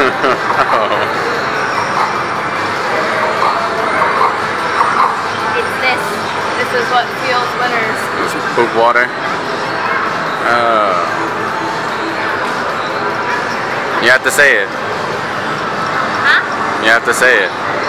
It's this. This is what fuels winners. It's poop water. Oh. You have to say it. Huh? You have to say it.